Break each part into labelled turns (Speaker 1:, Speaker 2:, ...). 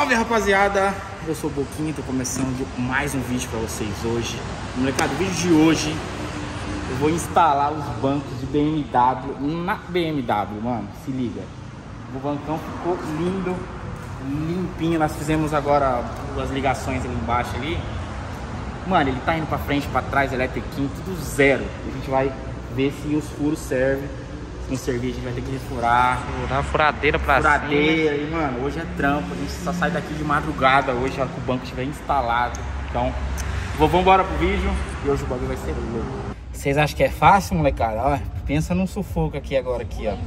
Speaker 1: Salve, rapaziada, eu sou o Boquinha, tô começando mais um vídeo pra vocês hoje. Molecada, o vídeo de hoje eu vou instalar os bancos de BMW na BMW, mano, se liga. O bancão ficou lindo, limpinho, nós fizemos agora as ligações ali embaixo ali. Mano, ele tá indo pra frente, pra trás, eletriquinho, tudo zero. A gente vai ver se os furos servem. Se não servir, a gente vai ter que refurar.
Speaker 2: Dar uma furadeira pra
Speaker 1: furadeira.
Speaker 2: cima.
Speaker 1: E, mano, hoje é trampo. A gente só sai daqui de madrugada hoje, já que o banco estiver instalado. Então, vamos embora pro vídeo. E hoje o bagulho vai ser louco. Vocês acham que é fácil, molecada? Ó, pensa num sufoco aqui agora, aqui, ó.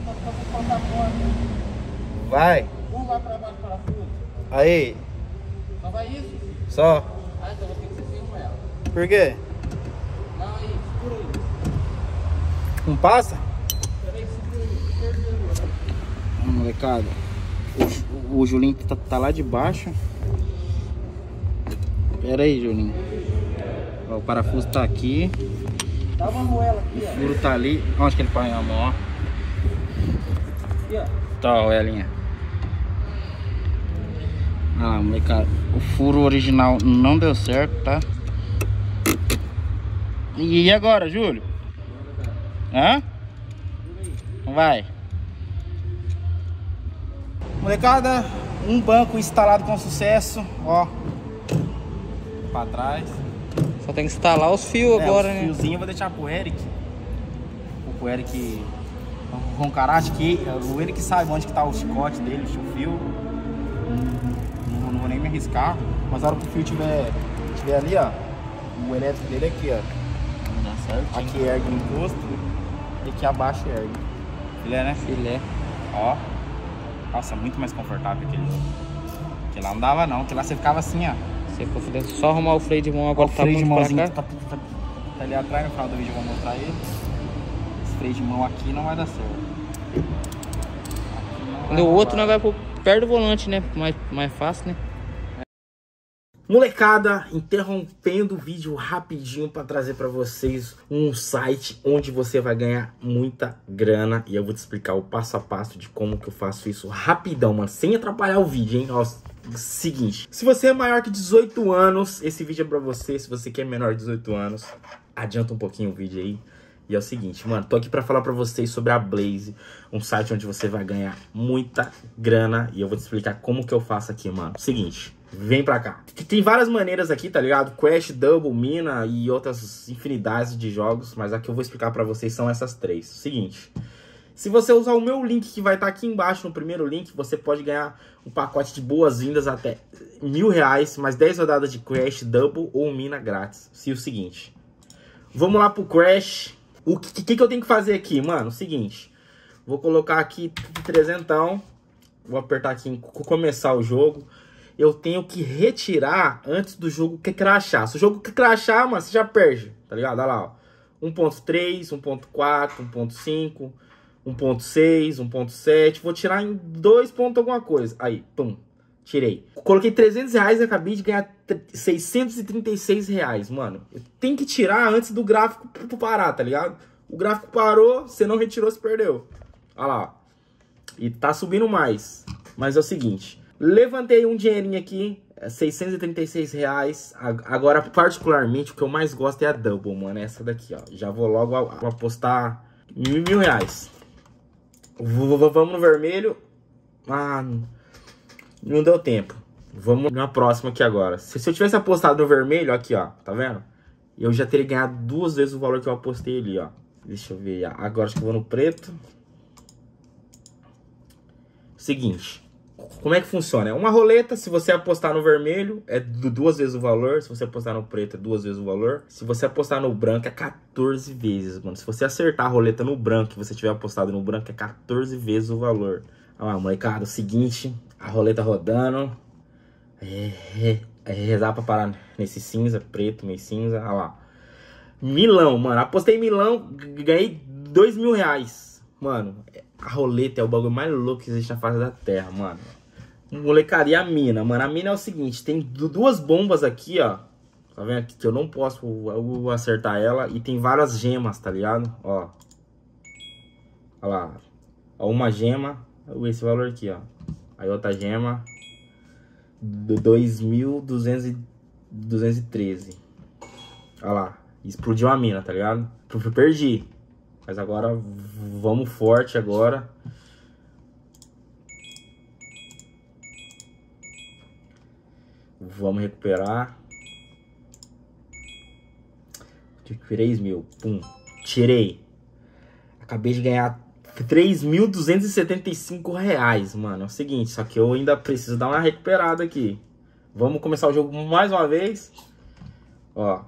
Speaker 1: Vai. Aí.
Speaker 2: Só vai isso?
Speaker 1: Só.
Speaker 2: Ah, então vou ter que filmar ela.
Speaker 1: Por quê?
Speaker 2: Não, aí, segura aí.
Speaker 1: Não passa?
Speaker 2: Peraí, segura aí.
Speaker 1: Molecada, o Julinho tá lá de baixo. Pera aí, Julinho. Ó, o parafuso tá aqui.
Speaker 2: Dá uma moela aqui,
Speaker 1: O furo tá ali. Onde que ele põe a mão, ó?
Speaker 2: Aqui, ó.
Speaker 1: Tá, ó, Elinha. Ah, molecada, o furo original não deu certo, tá? E agora, Júlio? Hã? Vai. Molecada, um banco instalado com sucesso, ó. Pra trás.
Speaker 2: Só tem que instalar os fios agora,
Speaker 1: os
Speaker 2: né?
Speaker 1: fiozinhos eu vou deixar pro Eric. Pro Eric roncar, acho que o Eric sabe onde que tá o chicote dele, o fio. Não vou nem me arriscar. Mas na hora que o fio tiver ali, ó, o elétrico dele é aqui, ó.
Speaker 2: Dá certo.
Speaker 1: Aqui ergue o encosto e aqui abaixo ergue. Filé, né?
Speaker 2: Filé.
Speaker 1: Ó. Nossa, muito mais confortável que aquele outro. Que lá não dava não, que lá você ficava assim, ó.
Speaker 2: Você for só arrumar o freio de mão agora,
Speaker 1: O freio de mãozinho
Speaker 2: pra cá.
Speaker 1: tá ali atrás, no final do vídeo eu vou mostrar ele. Esse freio de mão aqui não vai dar certo.
Speaker 2: No outro nós vai perto do volante, né? Mais fácil, né?
Speaker 1: Molecada, interrompendo o vídeo rapidinho para trazer para vocês um site onde você vai ganhar muita grana. E eu vou te explicar o passo a passo de como que eu faço isso rapidão, mano, sem atrapalhar o vídeo, hein? Ó, seguinte, se você é maior que 18 anos, esse vídeo é para você. Se você quer menor de 18 anos, adianta um pouquinho o vídeo aí. E é o seguinte, mano, tô aqui pra falar pra vocês sobre a Blaze, um site onde você vai ganhar muita grana. E eu vou te explicar como que eu faço aqui, mano. Seguinte, vem pra cá. Tem várias maneiras aqui, tá ligado? Crash, Double, Mina e outras infinidades de jogos. Mas a que eu vou explicar pra vocês são essas três. Seguinte, se você usar o meu link que vai estar aqui embaixo, no primeiro link, você pode ganhar um pacote de boas-vindas até R$1.000, mais 10 rodadas de Crash, Double ou Mina grátis. Se o seguinte, vamos lá pro Crash. O que eu tenho que fazer aqui, mano? O seguinte, vou colocar aqui 300, vou apertar aqui em começar o jogo. Eu tenho que retirar antes do jogo crashar. Se o jogo crashar, mano, você já perde, tá ligado? Olha lá, ó. 1.3, 1.4, 1.5, 1.6, 1.7. Vou tirar em 2 pontos alguma coisa. Aí, pum, tirei. Coloquei R$300 e acabei de ganhar R$636, mano. Eu tenho que tirar antes do gráfico parar, tá ligado? O gráfico parou, você não retirou, você perdeu. Olha lá, ó. E tá subindo mais. Mas é o seguinte, levantei um dinheirinho aqui, R$636. Agora, particularmente, o que eu mais gosto é a Double, mano. Essa daqui, ó. Já vou logo apostar R$1.000. Vamos no vermelho. Ah, não deu tempo. Vamos na próxima aqui agora. Se eu tivesse apostado no vermelho, aqui, ó. Tá vendo? Eu já teria ganhado 2 vezes o valor que eu apostei ali, ó. Deixa eu ver. Agora acho que eu vou no preto. Seguinte. Como é que funciona? É uma roleta. Se você apostar no vermelho, é 2 vezes o valor. Se você apostar no preto, é 2 vezes o valor. Se você apostar no branco, é 14 vezes, mano. Se você acertar a roleta no branco e você tiver apostado no branco, é 14 vezes o valor. Olha lá, molecada. O seguinte. A roleta rodando. Rezar pra parar nesse cinza, preto, meio cinza. Olha lá. Milão, mano. Apostei em Milão, ganhei R$2.000. Mano, a roleta é o bagulho mais louco que existe na face da terra, mano. Molecaria, a mina, mano. A mina é o seguinte, tem 2 bombas aqui, ó. Tá vendo aqui que eu não posso acertar ela. E tem várias gemas, tá ligado? Ó. Olha lá. Ó, uma gema. Esse valor aqui, ó. Aí outra gema. 2.213. Olha lá. Explodiu a mina, tá ligado? Perdi. Mas agora vamos forte agora. Vamos recuperar. 3.000. Pum. Tirei. Acabei de ganhar 3.275 reais, mano. É o seguinte, só que eu ainda preciso dar uma recuperada aqui. Vamos começar o jogo mais uma vez. Ó.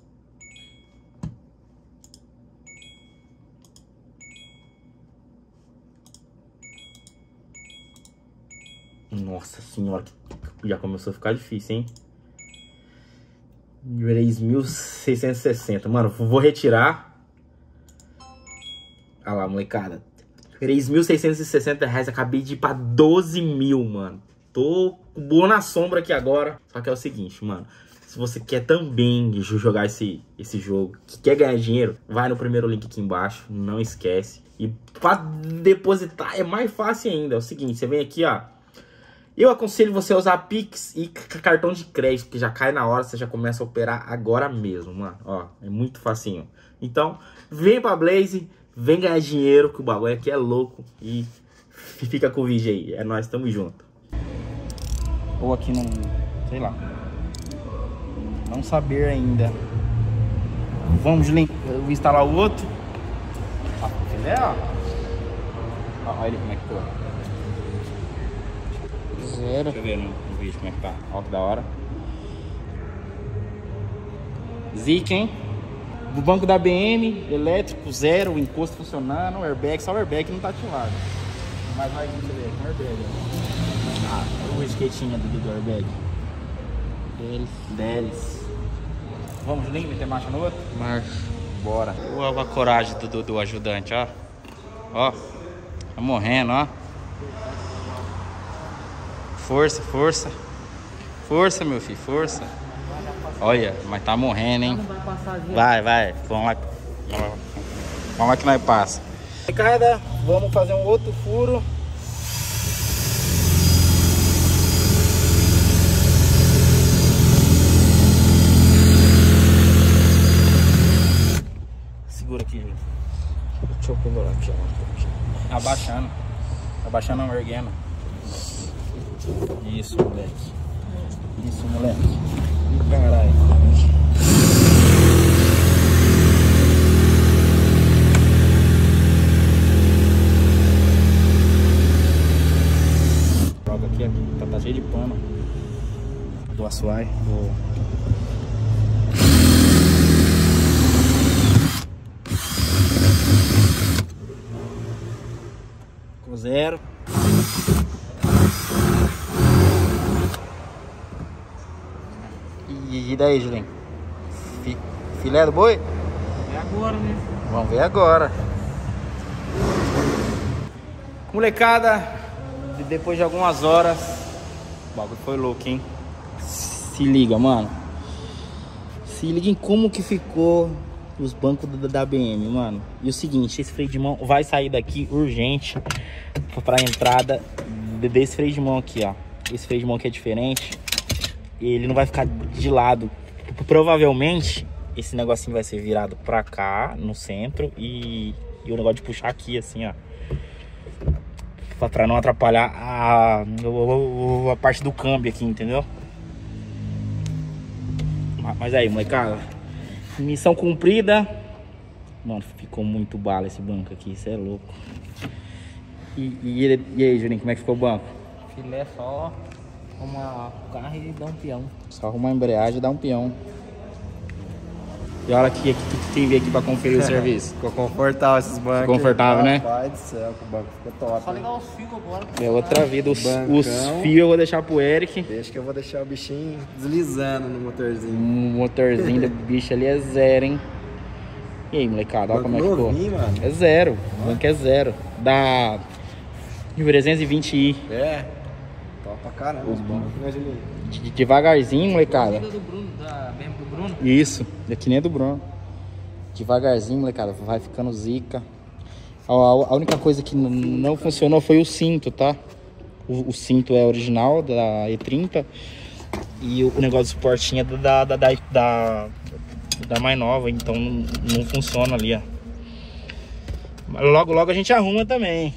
Speaker 1: Nossa senhora, já começou a ficar difícil, hein? 3.660. Mano, vou retirar. Olha lá, molecada. 3.660 reais. Acabei de ir pra 12.000, mano. Tô boa na sombra aqui agora. Só que é o seguinte, mano. Se você quer também jogar esse jogo, que quer ganhar dinheiro, vai no primeiro link aqui embaixo. Não esquece. E pra depositar é mais fácil ainda. É o seguinte, você vem aqui, ó. Eu aconselho você a usar Pix e cartão de crédito, que já cai na hora, você já começa a operar agora mesmo, mano. Ó, é muito facinho. Então, vem pra Blaze, vem ganhar dinheiro, que o bagulho aqui é louco. E fica com o vídeo aí. É nóis, tamo junto. Ou aqui não... sei lá. Não saber ainda. Vamos eu vou instalar o outro. Ó, filé, ó. Olha ele como é que ficou. Zero. Deixa eu ver no vídeo como é que tá. Olha que da hora. Zica, hein? O banco da BM, elétrico, zero, o encosto funcionando, o airbag, só o airbag não tá ativado. Mas vai vir, deixa eu ver, com o airbag. Ah, o skatinho do airbag. Deles. Vamos, Julinho, meter marcha no outro?
Speaker 2: Marcha.
Speaker 1: Bora.
Speaker 2: Olha a coragem do ajudante, ó. Ó. Tá morrendo, ó. Força, força. Força, meu filho, força. Olha, mas tá morrendo, hein? Vai. Vamos lá. Vamos lá que nós passa.
Speaker 1: Ricardo, vamos fazer um outro furo. Segura aqui, gente. Deixa eu pendurar aqui, ó. Abaixando. Abaixando a erguendo. Isso, moleque. Isso, moleque. Ih, caralho. Joga aqui, tá cheio de pano. Do assoalho. Com zero. E daí, Julinho? Filé do boi?
Speaker 2: Vamos ver agora, né?
Speaker 1: Vamos ver agora. Molecada, depois de algumas horas, o bagulho foi louco, hein? Se liga, mano. Se liga em como que ficou os bancos da BM, mano. E o seguinte, esse freio de mão vai sair daqui urgente pra entrada desse freio de mão aqui, ó. Esse freio de mão aqui é diferente. Ele não vai ficar de lado. Provavelmente esse negocinho vai ser virado pra cá, no centro. E o negócio de puxar aqui, assim, ó. Pra não atrapalhar a parte do câmbio aqui, entendeu? Mas aí, molecada, missão cumprida. Mano, ficou muito bala esse banco aqui, isso é louco. E aí, Juninho, como é que ficou o banco?
Speaker 2: Filé só arrumar o carro e dar um peão.
Speaker 1: Só arrumar a embreagem e dar um peão. E olha aqui quem veio aqui pra conferir o serviço.
Speaker 3: Ficou confortável esses bancos.
Speaker 1: Ficou confortável, né?
Speaker 3: Pai do céu, o banco ficou top.
Speaker 2: Só ligar os fios agora.
Speaker 1: É outra vida. Os fios eu vou deixar pro Eric.
Speaker 3: Deixa que eu vou deixar o bichinho deslizando no motorzinho.
Speaker 1: O motorzinho do bicho ali é zero, hein? E aí, molecada, olha como é que ficou.
Speaker 3: Mano.
Speaker 1: É zero. O banco é zero. Da 320i.
Speaker 3: É. Top pra caramba os bancos, né, Julinho?
Speaker 1: Devagarzinho, molecada.
Speaker 2: Do Bruno, da BM do Bruno.
Speaker 1: Isso, é que nem do Bruno. Devagarzinho, molecada, vai ficando zica. A única coisa que não funcionou foi o cinto, tá?
Speaker 2: O cinto é original da E30 e o negócio de suportinho é da mais nova, então não funciona ali, ó. Mas logo a gente arruma também.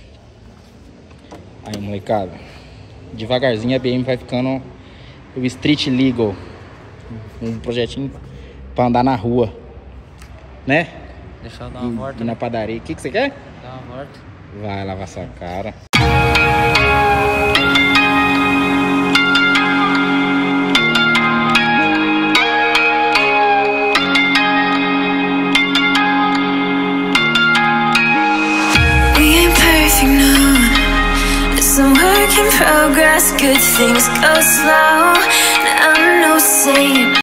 Speaker 2: Aí, molecada, devagarzinho a BM vai ficando o Street Legal, um projetinho pra andar na rua, né?
Speaker 4: Deixa eu dar uma volta.
Speaker 2: Na padaria. O que você quer?
Speaker 4: Dá uma volta.
Speaker 2: Vai lavar sua cara.
Speaker 5: Some work in progress, good things go slow. I'm no saint.